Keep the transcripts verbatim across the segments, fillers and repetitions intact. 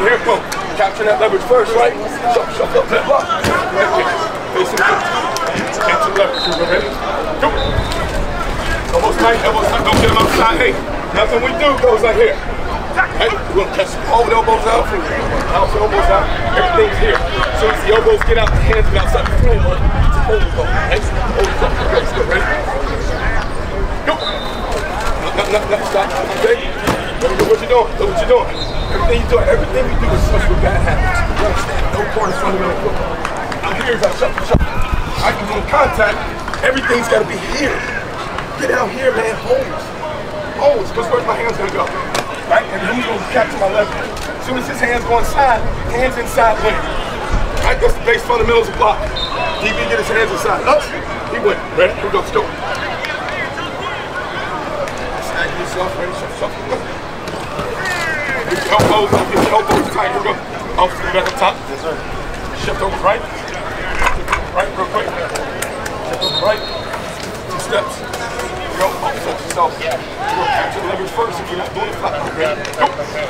here, boom. Capturing that leverage first, right? Shove, shove up that block. Right here. Facing the into the leverage. You ready? Go. Elbows tight, elbows tight. Don't get them outside. Hey, nothing we do goes like here. Right? We're gonna catch both elbows out. Out, elbows out. Everything's here. As soon as the elbows get out, the hands get outside the framework. It's a holding go. Right? Holding go. Let's go. Ready? Go. No, no, no, stop. Okay? Look what you're doing. Look what you're doing. Everything you do, everything we do is such with bad habits. You understand? No corner fundamental football. I'm here as I shuffle, shuffle. I can do contact. Everything's got to be here. Get out here, man. Hold. Hold. Because where's my hands gonna go? Right? And who's gonna capture my leverage? As soon as his hands go inside, hands inside win. Right? That's the base fundamentals of block. D B get his hands inside. Up. He win. Ready? Here we go. Let's go. Snag yourself. Ready? Shuffle, shuffle. Get your elbows up. Get your elbows tight. Here we go. Off to the back up top. Yes, sir. Shift over right. Right, real quick. Shift over right. Two steps. Go, offset yourself. You're going to capture the leverage first if you're not doing it flat. Ready? Go.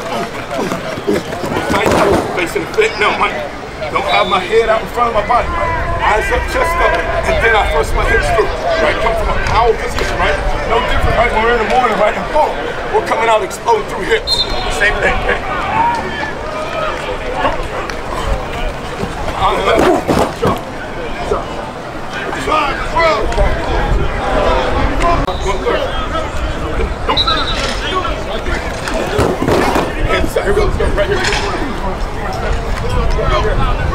Tight, facing the fit. No, Mike. Don't have my head out in front of my body, right? Eyes up, chest up, and then I thrust my hips through. Right? Come from a power position, right? No different, right? When we're in the morning, right? And boom, we're coming out exploding through hips. Same thing, okay? Go. On the left. Jump. Jump. Slide, throw. One third. Inside. Here we go. Let's go. Right here.